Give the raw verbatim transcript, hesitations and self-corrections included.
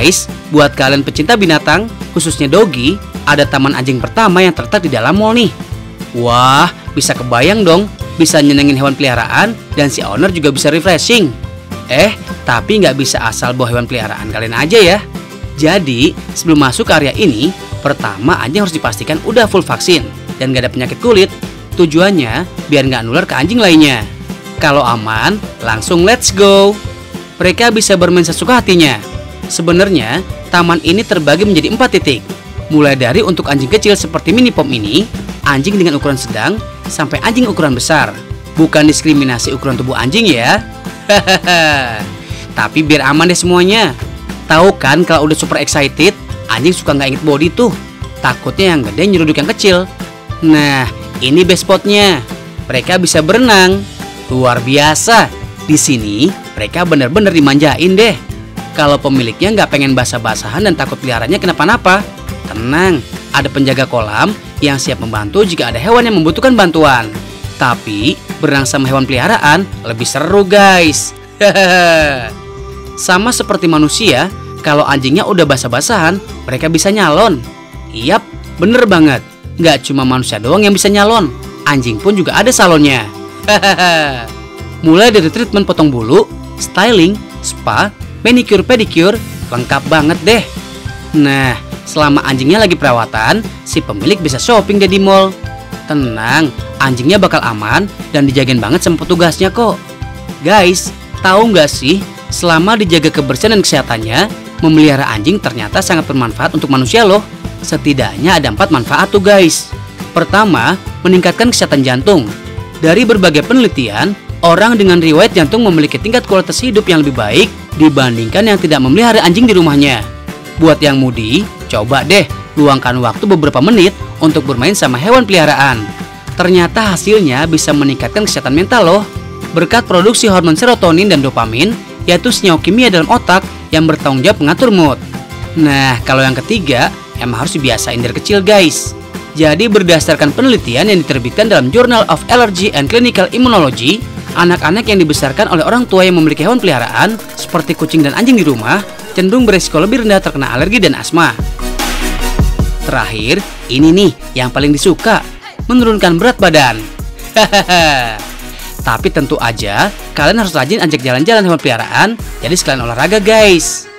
Guys, buat kalian pecinta binatang, khususnya doggy, ada taman anjing pertama yang terletak di dalam mall nih. Wah, bisa kebayang dong, bisa nyenengin hewan peliharaan dan si owner juga bisa refreshing. Eh, tapi nggak bisa asal bawa hewan peliharaan kalian aja ya. Jadi, sebelum masuk ke area ini, pertama anjing harus dipastikan udah full vaksin dan nggak ada penyakit kulit. Tujuannya biar nggak nular ke anjing lainnya. Kalau aman, langsung let's go. Mereka bisa bermain sesuka hatinya. Sebenarnya, taman ini terbagi menjadi empat titik. Mulai dari untuk anjing kecil seperti mini pom ini, anjing dengan ukuran sedang, sampai anjing ukuran besar. Bukan diskriminasi ukuran tubuh anjing ya. Tapi biar aman deh semuanya. Tahu kan kalau udah super excited, anjing suka nggak inget body tuh. Takutnya yang gede nyeruduk yang kecil. Nah, ini best spotnya. Mereka bisa berenang. Luar biasa. Di sini mereka bener-bener dimanjain deh. Kalau pemiliknya nggak pengen basah-basahan dan takut peliharanya kenapa-napa, tenang, ada penjaga kolam yang siap membantu jika ada hewan yang membutuhkan bantuan. Tapi berenang sama hewan peliharaan lebih seru guys. Sama seperti manusia, kalau anjingnya udah basah-basahan, mereka bisa nyalon. Iyap, bener banget. Nggak cuma manusia doang yang bisa nyalon, anjing pun juga ada salonnya. Mulai dari treatment potong bulu, styling, spa, manicure pedicure, lengkap banget deh. Nah, selama anjingnya lagi perawatan, si pemilik bisa shopping deh di mall. Tenang, anjingnya bakal aman dan dijagain banget sama petugasnya kok. Guys, tahu nggak sih, selama dijaga kebersihan dan kesehatannya, memelihara anjing ternyata sangat bermanfaat untuk manusia loh. Setidaknya ada empat manfaat tuh guys. Pertama, meningkatkan kesehatan jantung. Dari berbagai penelitian, orang dengan riwayat jantung memiliki tingkat kualitas hidup yang lebih baik dibandingkan yang tidak memelihara anjing di rumahnya. Buat yang mudi, coba deh luangkan waktu beberapa menit untuk bermain sama hewan peliharaan. Ternyata hasilnya bisa meningkatkan kesehatan mental loh. Berkat produksi hormon serotonin dan dopamin, yaitu senyawa kimia dalam otak yang bertanggung jawab mengatur mood. Nah, kalau yang ketiga, emang harus dibiasain dari kecil guys. Jadi berdasarkan penelitian yang diterbitkan dalam Journal of Allergy and Clinical Immunology, anak-anak yang dibesarkan oleh orang tua yang memiliki hewan peliharaan seperti kucing dan anjing di rumah cenderung beresiko lebih rendah terkena alergi dan asma. Terakhir, ini nih yang paling disuka, menurunkan berat badan. Tapi tentu aja kalian harus rajin ajak jalan-jalan hewan peliharaan, jadi sekalian olahraga guys.